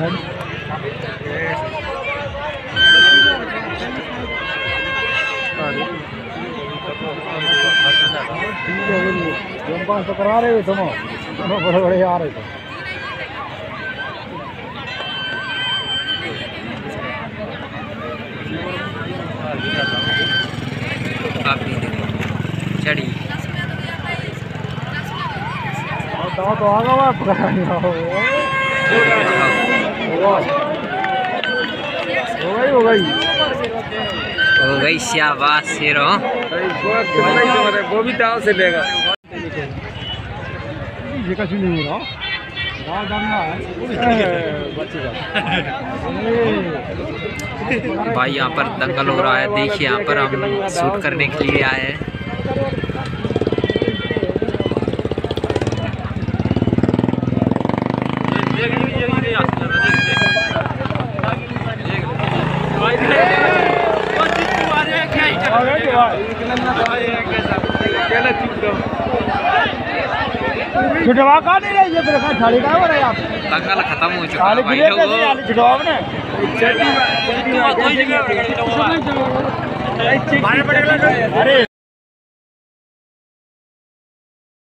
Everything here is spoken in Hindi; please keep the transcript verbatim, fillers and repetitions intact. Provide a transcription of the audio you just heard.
पाँच तो करा रहे हो तुम बड़े बड़े आ रहे थे। चढ़ी तो तो आ गया हो गई हो गई हो गई शाबाश शेरो। वो भी दाव से लेगा ये कुछ नहीं हो रहा दाव डालना है भाई यहाँ पर दंगल हो रहा है। देखिए यहाँ पर हम शूट करने के लिए आए हैं। छुटवा का नहीं रही है फिर खाली का हो रहा है आप दंगल खत्म हो चुका है भाई लोगों। अरे